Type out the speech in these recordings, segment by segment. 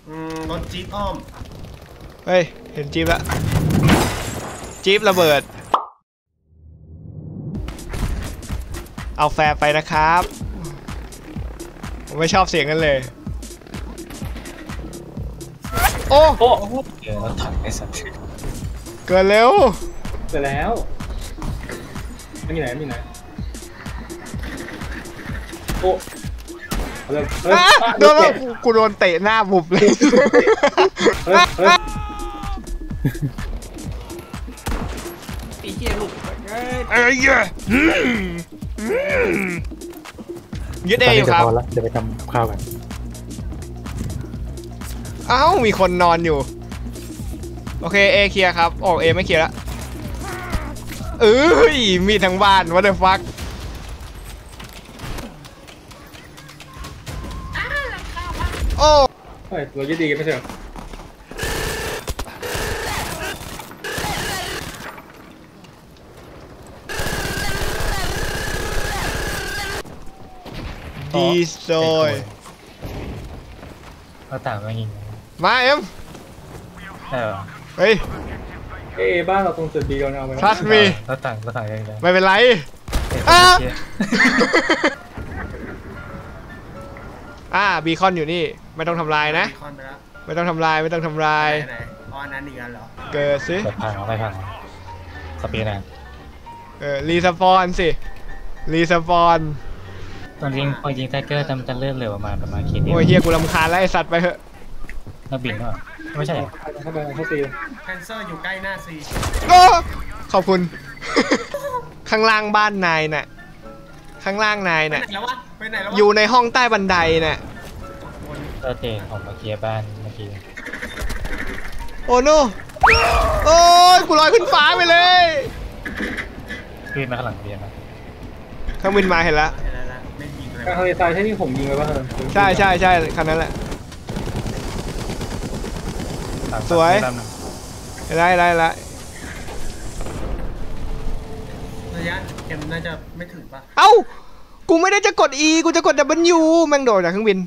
รถจี๊ปอ้อมเฮ้ยเห็นจี๊ปละจี๊ประเบิดเอาแฟร์ไปนะครับผมไม่ชอบเสียงกันเลยโอ้เดี๋ยวเราถังไอ้สัตว์เกินเร็วเสร็จแล้วมีไหนโอ้โดนกูโดนเตะหน้าบุบเลยไอ้เหี้ยลูกไอ้เหี้ยยึดเออยู่ครับเดี๋ยวไปทำข้าวกันเอ้ามีคนนอนอยู่โอเคเอเคลียร์ครับออกเอไม่เคลียร์ละมีทั้งบ้าน what the fuck โอ้เรายึดดีกันไม่ใช่เหรอดีโซยเราต่างมายิงมาเอ็มเฮ้ยบ้านเราตรงจุดดีเราเอาไป trust me เราต่างยังไงไม่เป็นไรบีคอนอยู่นี่ไม่ต้องทำลายนะไม่ต้องทำลายไหนอ๋อนั้นอีกแล้วเหรอเกิดสิไปพังสปีดนะรีสปอนสิรีสปอนตอนยิงไทเกอร์จะเลื่อนเร็วประมาณคิดโอ้ยเฮียกูรำคาญแล้วไอสัตว์ไปเถอะนักบินก็ไม่ใช่เข้าไปเข้าซีแคนเซอร์อยู่ใกล้หน้าซีขอบคุณข้างล่างบ้านนายน่ะข้างล่างนายน่ะอยู่ในห้องใต้บันไดน่ะเตะของมาเกียบ้านเมื่อกี้โอ้โนโอ้ยกูลอยขึ้นฟ้าไปเลยขึ้นมาข้างหลังเรียนนะข้างบินมาเห็นแล้วการทะเลทรายใช่ที่ผมยิงไปป่ะใช่คันนั้นแหละสวยได้ระยะเข็มน่าจะไม่ถึงป่ะเอ้ากูไม่ได้จะกด E กูจะกด W แม่งโดดจากเครื่องบิน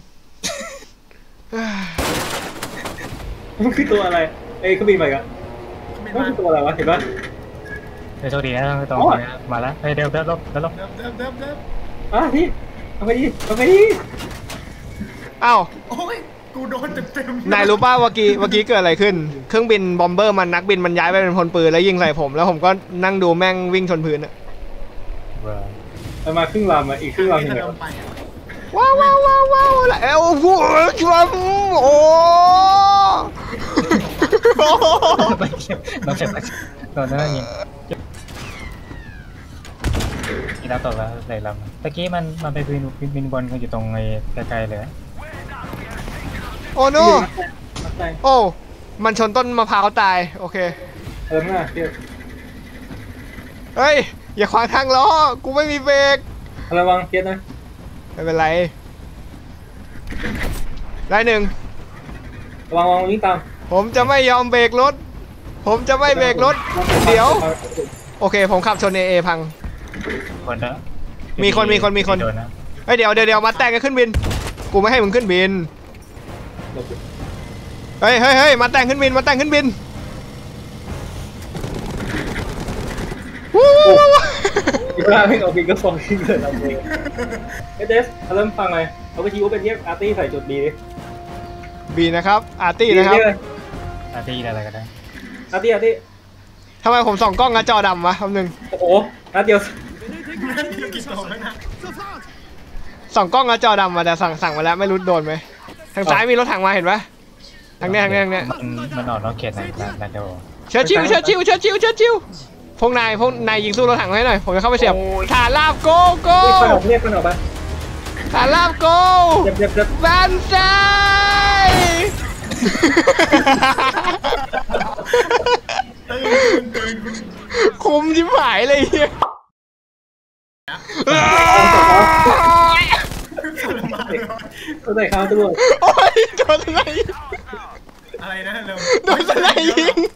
มันคือตัวอะไรเครื่องบินไปกันมันคือตัวอะไรวะเห็นป่ะโชคดีนะตรงนี้มาแล้วเดี๋ยวลบพี่ทำไมดีเอ้าโอ้ยกูโดนเต็มนายรู้ป่ะเมื่อกี้เกิดอะไรขึ้นเครื่องบินบอมเบอร์มันนักบินมันย้ายไปเป็นพลปืนแล้วยิงใส่ผมแล้วผมก็นั่งดูแม่งวิ่งชนพื้นอะมาครึ่งลำอีกครึ่งลำยังไงว้าวแล้วโอ้ครับโอ้น้องเสร็จตอนนั้นยิงที่เราตกแล้วไหลลำตะกี้มันไปบินบอลกันอยู่ตรงไกลๆเลยโอ้โนโอ้มันชนต้นมะพร้าวตายโอเคน่ะเฮ้ยอย่าขวางทางล้อกูไม่มีเบรกระวังเกียร์นะไม่เป็นไรได้หนึ่งระวังวิ่งตามผมจะไม่ยอมเบรกรถเดี๋ยวโอเคผมขับชนเอพังมีคนเฮ้ยเดี๋ยวมาแต่งกันขึ้นบินกูไม่ให้มึงขึ้นบินเฮ้ยมาแต่งขึ้นบินอีกแล้วไม่เอาบินก็ฟองทิ้งเลยเราเองเดสเริ่มฟังเลยเอาไปทีว่าเป็นเรียกอาร์ตี้ใส่จุดบีดิบีนะครับอาร์ตี้นะครับอาร์ตี้อะไรก็ได้อาร์ตี้ทำไมผมส่องกล้องกระจอดำวะคำหนึ่งโอ้โหนัดเดียวส่องกล้องกระจอดำมาแต่สั่งมาแล้วไม่รู้โดนไหมทางซ้ายมีรถถังมาเห็นปะทางนี้มันออกนอกเขตไหนนะเดี๋ยวเชิดชิวพวกนายยิงสู้รถถังให้หน่อยผมจะเข้าไปเสียบฐานลาบโก้เรียกมันออกไปฐานลาบโก้แบนไซคุมจิ้มหายเลยตัวไหนข้าวตัวโอ้ยโดนอะไรนะเร็วโดนอะไรยิง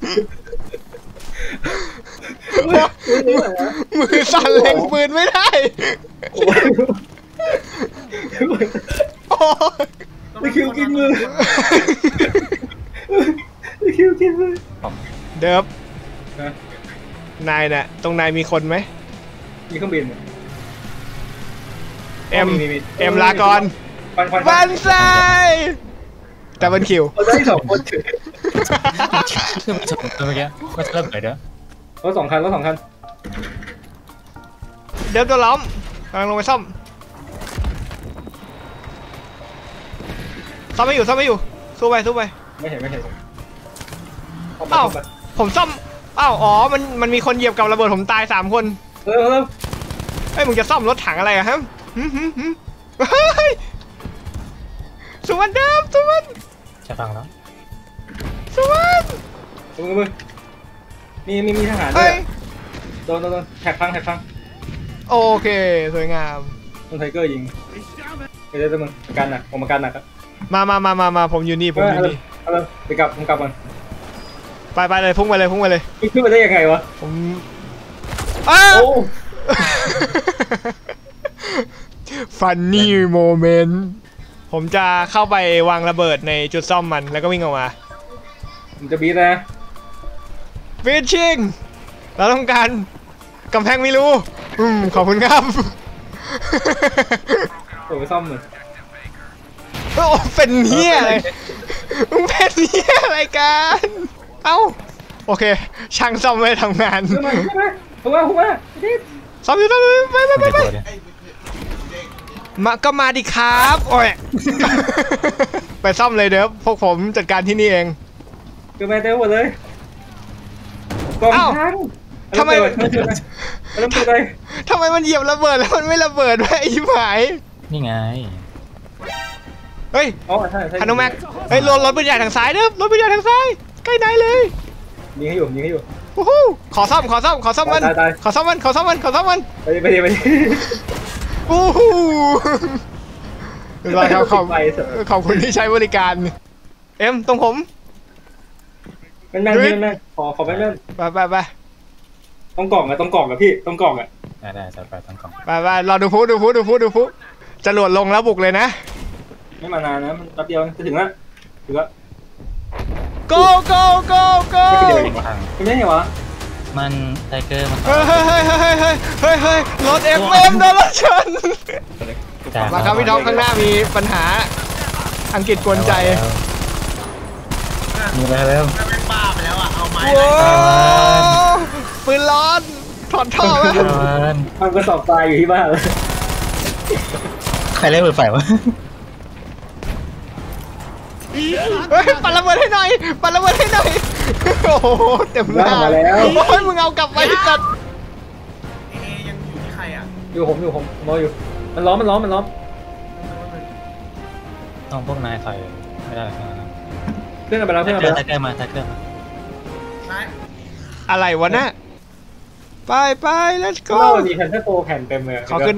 มือสั่นเล็งปืนไม่ได้ไม่คิวกินมือเดิฟนะนายน่ะตรงนายมีคนไหมมีเครื่องบินเอ็มมีเอ็มลาก่อนควันบันไซแต่บันคิวเราได้2 คนถือคือมันชนตัวเมื่อกี้ก็จะเริ่มเปิดแล้วรถ2 คันเดิฟตัวล้อมกำลังลงไปซ่อมไม่อยู่สู้ไปไม่เห็นเอ้าผมซ่อมอ้าวอ๋อมันมีคนเหยียบกับระเบิดผมตาย3 คนเริ่มเฮ้ยมึงจะซ่อมรถถังอะไรอะฮะเฮ้ยสวนเดิมสวนจะฟังแล้วสวนมือมีทหารด้เฮ้วยยโดนแท็กพังโอเคสวยงามโดนไทเกอร์ยิงไปเลยมึงกันหนักออกมากันหนักมาผมอยู่นี่ผมอยู่นี่เอาเลยไปกลับผมกลับก่อนไปเลยพุ่งไปเลยขึ้นมาได้ยังไงวะผมอ้าโอ้ฟันนี่โมเมนต์ผมจะเข้าไปวางระเบิดในจุดซ่อมมันแล้วก็วิ่งออกมาผมจะบีทนะฟิชชิ่งเราต้องการกำแพงไม่รู้ขอบคุณครับผมไปซ่อมหน่อยโอ้เป็นเหี้ยอะไรมึงเป็นเหี้ยอะไรกันเอ้าโอเคช่างซ่อมไม่ทำงานขึ้นมาดิซ่อมอยู่ไปไม่ได้ตัวเนี่ยมาก็มาดิครับโอ้ย ไปซ่อมเลยเดี๋ยวพวกผมจัดการที่นี่เองขึ้นมาเต็มหมดเลยกองทังทำไมเริ่มเปิดเลยทำไมมันเหยียบระเบิดแล้วมันไม่ระเบิดวะไอ้ชิบหายนี่ไงเฮ้ยอ๋อใช่ฮันโนแม็กเฮ้ยรถปืนใหญ่ทางซ้ายเด้อรถปืนใหญ่ทางซ้ายใกล้ไหนเลยยิงให้อยู่โอ้โหขอซ่อมมันตายขอซ่อมมันไปดิโอ้โหรอครับขอบคุณที่ใช้บริการเอ็มตรงผมแม่นขอแม่นไปต้องกล่องอะพี่ต้องกล่องอะได้จัดไปทั้งกล่องไปรอดูพุจะหลวดลงแล้วบุกเลยนะไม่มานานนะมันแป๊บเดียวจะถึงแล้ว go ไม่ได้ไงวะมันไทเกอร์มันเฮ้ยรถ FM โดนรถชนมาครับพี่ท็อปข้างหน้ามีปัญหาอังกฤษกวนใจมีอะไรเริ่มเป็นบ้าไปแล้วอ่ะเอาไม้โอ้ปืนร้อนถอดท่อไหมมันก็สอบตายอยู่ที่บ้านเลยใครเล่นเปิดไฟวะเฮ้ยปัดระเบิดให้หน่อยโอ้โหเต็มหน้ามาแล้วโอ้ยมึงเอากลับไปสัตว์เอยังอยู่ที่ใครอ่ะอยู่ผมรออยู่มันล้อมต้องพวกนายใส่ไม่ได้เพื่อนกันไปแล้วไทเกอร์มาซ้ายอะไรวะน่ะไป let's ก็ go ดีแพนเทอร์โปรแผ่นเต็มเลยขอขึ้น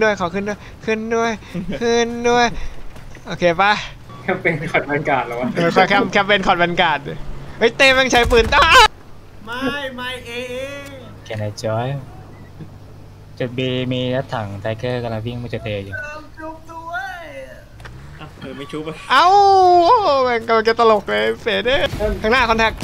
ด้วยโอเคป่ะแคมเปญขัดบรรยากาศแล้ววะแคมเปญคอร์ดแวนการ์ดเฮ้ยเต้แม่งใช้ปืนต้าไม่เอแคนไอจอยจุดบีมีรถถังไทเกอร์กำลังวิ่งมาจุดเออยู่จุบด้วยไม่ชุบอ่ะเอ้าแม่งกำลังจะตลกเลยเฟดเด้ข้างหน้าคอนแทค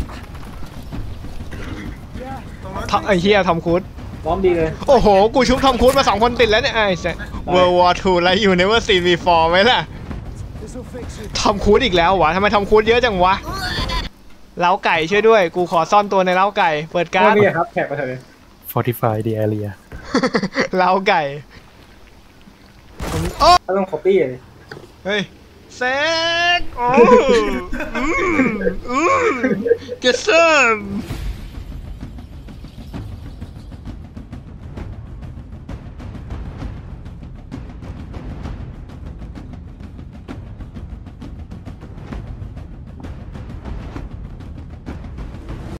ไอ้เหี้ยทอมครูซล้อมดีเลยโอ้โหกูชุบทอมครูซมา2 คนติดแล้วเนี่ยไอ้แซ่ World War II แล้วอยู่ Never Seen Before ไหมล่ะทอมครูซอีกแล้ววะทำไมทอมครูซเยอะจังวะเล้าไก่ช่วยด้วยกูขอซ่อนตัวในเล้าไก่เปิดการ์ดไม่มีครับแท็กไปเถอะ Fortify the area เล้าไก่โอ้ถ้าต้องคอปปี้เลยเฮ้ยเซ็กโอ้จะเซิร์ฟ